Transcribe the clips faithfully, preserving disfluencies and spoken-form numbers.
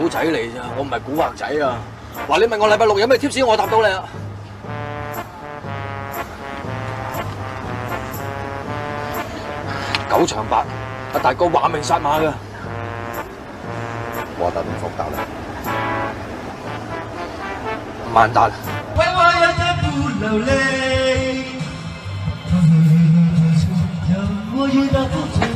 佬仔嚟咋，我唔係古惑仔啊！話你問我禮拜六有咩 tips，我答到你啊！九長八，阿大哥話明殺馬㗎。 我答定福達啦。 萬達。 為我一刻不流淚，讓我遇到不醉。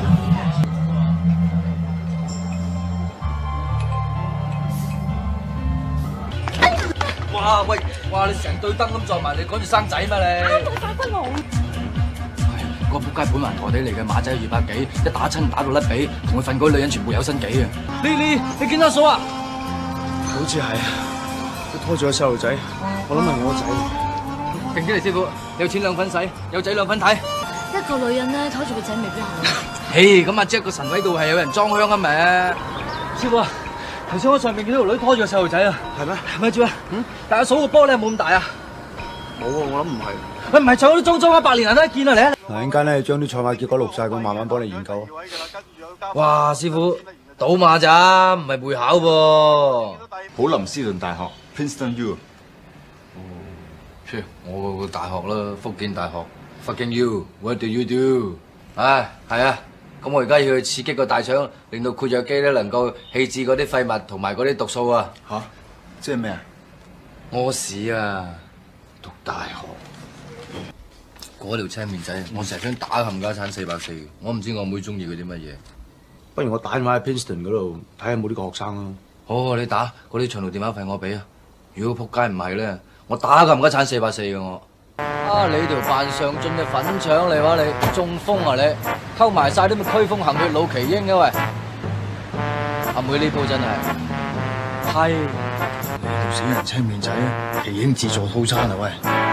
哇喂！哇你成對燈咁撞埋，你趕住生仔咩你？ 冇發揮我。 個仆街本來陀地嚟嘅馬仔二百幾，一打親打到甩髀，同佢瞓嗰啲女人全部有身紀啊！你你你見到數啊？ 好似係啊，佢拖住個細路仔，我諗係我仔。 勁啲嚟師傅，有錢兩份使，有仔兩份睇。 一個女人咧拖住個仔未必好。 嘿，咁阿 Jack 個神位度係有人裝香啊咪？師傅啊，頭先我上面見到條女拖住個細路仔啊， 係咩？ 咪住啊！嗯，但係數個波咧冇咁大啊。 冇啊，我諗唔係。 喂，唔係搶嗰啲裝裝啊，百年人都一見啊，嚟啊！ 嗱，陣間咧將啲賽馬結果錄晒，我慢慢幫你研究。 哇，師傅，賭馬咋，唔係會考噃。 普林斯頓大學 Princeton U。 哦，切，我個大學啦，福建大學 Fucking you，What do you do？ 唉，係啊，咁我而家要去刺激個大腸，令到括約肌咧能夠棄置嗰啲廢物同埋嗰啲毒素啊。 吓？即係咩啊？ 屙屎啊！讀大學。嗰條青面仔，我成日想打冚家鏟四百四，我唔知我妹中意佢啲乜嘢。 不如我打電話去 Princeton 嗰度睇下有冇呢個學生咯。 好，你打嗰啲長途電話費我俾啊！如果仆街唔係咧，我打冚家鏟四百四嘅我。啊！你條扮上進嘅粉腸嚟話你中風啊你，溝埋晒啲咁驅風行血老奇英嘅喂！阿妹呢鋪真係係你條死人青面仔，奇英自助套餐啊喂！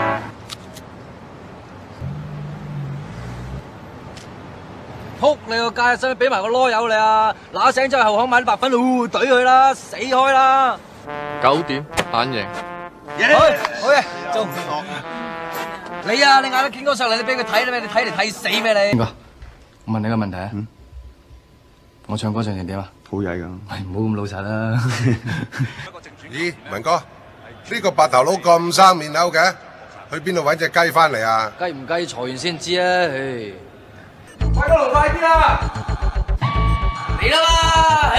仆你個街，使唔使俾埋個囉柚你啊？嗱聲走去後巷買啲白粉，嚕懟佢啦，死開啦！ 九點反應。 好，好嘅，做。你啊，你嗌得傾哥上嚟，你俾佢睇，你俾你睇嚟睇死咩你？邊個？我問你個問題啊。嗯。我唱歌唱成點啊？ 好曳㗎。 係唔好咁老實啦。 咦，文哥，呢個白頭佬咁生面口嘅，去邊度搵隻雞翻嚟啊？ 雞唔雞，財完先知啊！唉。快啲快啲啦！嚟啦嘛！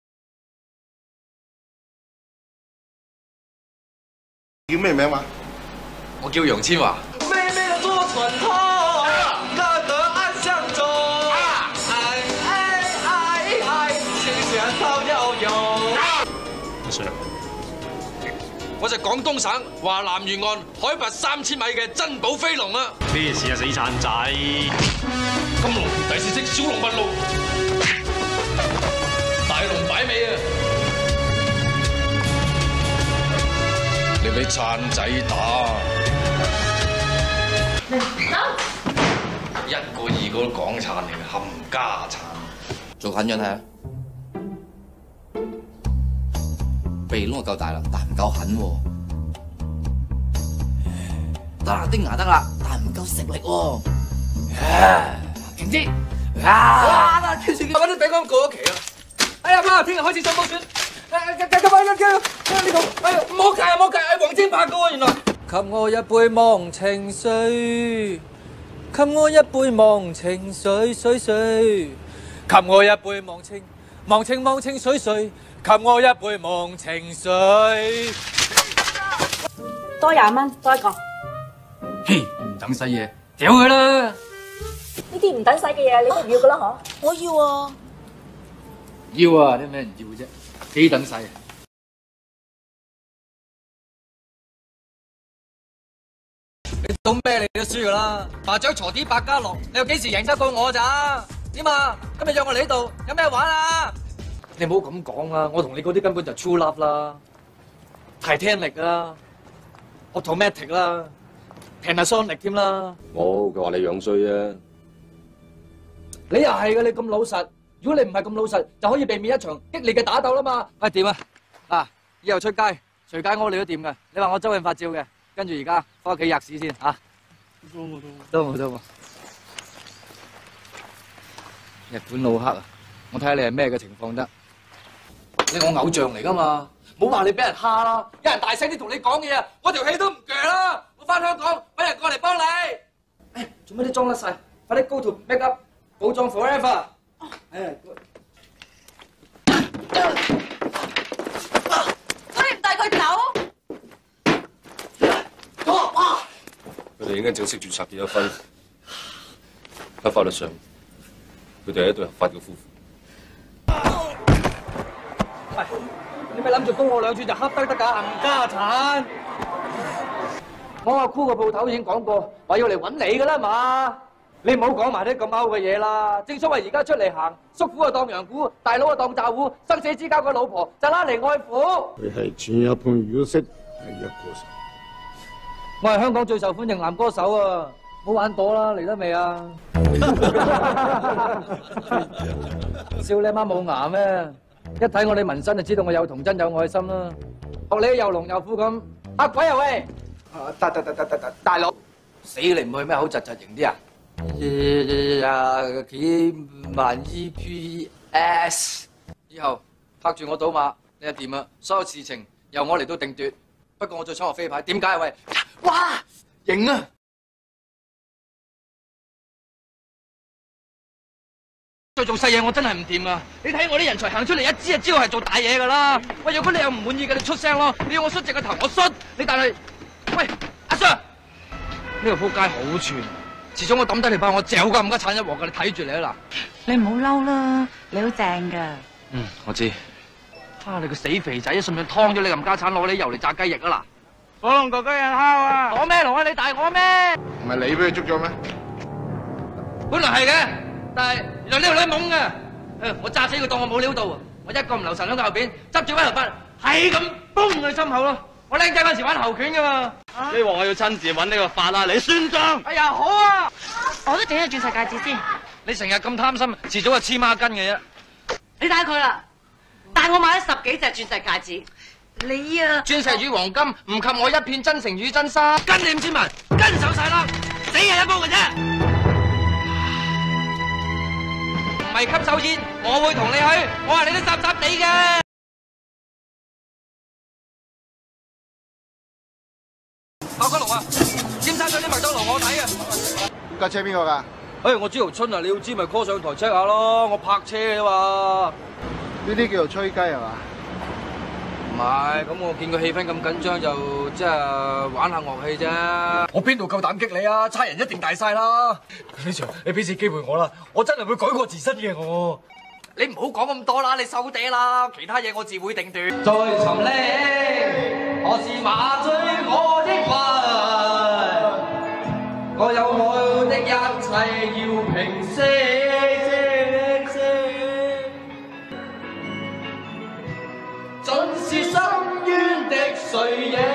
叫咩名話？ 我叫楊千嬅。 妹妹的做船頭，樂得岸相中。愛愛愛愛，情牽草悠悠。 阿 Sir， 我就廣東省華南沿岸海拔三千米嘅珍寶飛龍啊！ 咩事啊死鏟仔？ 金龍第四式小龍問路，大龍擺尾啊！你俾鏟仔打，一個二個都港鏟嚟嘅，冚家鏟。做近咗睇下，鼻窿夠大啦，但唔夠狠喎。得啦，啲牙得啦，但唔夠食力喎。勁啲！啊！哇！天線，我啲餅乾過咗期啦。哎呀媽！聽日開始上報選。誒，今今晚今今呢度，哎呀，唔好計啊，唔好計，係黃晶拍嘅喎，原來。給我一杯忘情水，給我一杯忘情水水水，給我一杯忘情忘情忘情水水，給我一杯忘情水。 多廿蚊，多一個。 嘿，唔等使嘢，屌佢啦！ 呢啲唔等使嘅嘢，你都要噶啦嗬？我要啊！ 要啊！啲咩人要啫？幾等使啊？你賭咩你都輸噶啦！麻雀鋤啲百家樂，你又幾時贏得過我咋？點啊？今日約我嚟呢度，有咩玩啊？你唔好咁講啊！我同你嗰啲根本就 true love 啦，Titanic 啦，Automatic 啦 ，Panasonic 添啦。 冇，佢話你樣衰啊！ 你又係嘅，你咁老實。如果你唔係咁老實，就可以避免一場激烈嘅打鬥啦嘛。喂，點啊？嗱，以後出街隨街屙你都掂嘅。你話我周潤發照嘅，跟住而家翻屋企吔屎先嚇。都冇都冇都冇。日本老黑啊！我睇下你係咩嘅情況得。 你我偶像嚟噶嘛，冇話你俾人蝦啦，有人大聲啲同你講嘢啊，我條氣都唔鋸啦，我翻香港揾人過嚟幫你。誒，做咩啲裝甩晒？快啲 go to make up， 保裝 forever。誒， 可以唔帶佢走？ 佢哋已經正式註冊結咗婚，喺法律上，佢哋係一對合法嘅夫婦。 喂，你咪諗住供我兩寸就恰得得㗎，冚家產！我阿箍個鋪頭已經講過，話要嚟揾你㗎啦嘛。你唔好講埋啲咁勾嘅嘢啦。正所謂而家出嚟行，叔父啊當羊牯，大佬啊當詐糊，生死之交個老婆就拉嚟愛撫。 佢係前一盤如色第一歌手。 我係香港最受歡迎男歌手啊！冇玩朵啦，嚟得未啊？笑你媽冇牙咩？一睇我哋紋身就知道我有童真有愛心啦。學你又龍又虎咁，嚇鬼啊喂！大大大大大大佬，死你唔去咩？好窒窒型啲啊！呀幾萬 E P S， 以後拍住我賭馬，你就掂啦。所有事情由我嚟到定奪。不過我最想學飛牌，點解啊喂？哇，型啊！再做細嘢我真係唔掂啊！你睇我啲人才行出嚟一支就知道係做大嘢㗎啦。喂，如果你又唔滿意嘅，你出聲咯。你要我捽直個頭，我捽你。但係，喂，阿 Sir，呢個撲街好串，遲早我抌低你把我嚼㗎，唔家鏟一鑊㗎，你睇住你啊嗱。 你唔好嬲啦，你好正㗎。 嗯，我知。啊，你個死肥仔，信唔信劏咗你冚家鏟攞你油嚟炸雞翼啊嗱！ 火龍哥哥人敲啊！ 攞咩龍啊？你大我咩？ 唔係你俾佢捉咗咩？ 本來係嘅，但係原來呢條女懵嘅。誒，我炸死佢當我冇料到，我一個唔留神喺佢後邊，執住威頭筆，係咁崩佢心口咯。我僆仔嗰陣時玩猴拳㗎嘛。 呢鑊我要親自揾呢個法拉利算賬。 哎呀，好啊！ 我都整咗鑽石戒指先。 你成日咁貪心，遲早係黐孖筋嘅啫。 你睇佢啦，但我買咗十幾隻鑽石戒指。你啊， 鑽石與黃金唔及我一片真誠與真心。跟你五千萬，跟手晒啦，死人一鋪嘅啫。唔係吸手煙，我會同你去。我話你都雜雜地嘅。爆骨龍啊！尖沙咀啲麥當勞我睇啊！ 架車邊個㗎？ 誒，我朱豪春啊，你要知咪 call 上台 check 下咯，我泊車嘅嘛。 呢啲叫做吹雞係嘛？ 唔係，咁我見個氣氛咁緊張，就即係玩下樂器啫。我邊度夠膽激你啊？差人一定大晒啦！呢場你俾次機會我啦，我真係會改過自身嘅我。你唔好講咁多啦，你收嗲啦，其他嘢我自會定奪。在尋覓，何時麻醉我的魂？我有愛的一切要平息。盡是深淵的水影。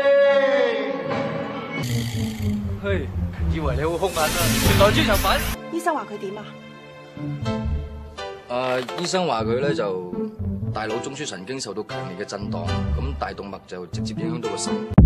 嘿，以為你好兇狠啊，原來豬腸粉。 醫生話佢點啊？ 誒，醫生話佢咧就大腦中樞神經受到強烈嘅震盪，咁大動脈就直接影響到個心。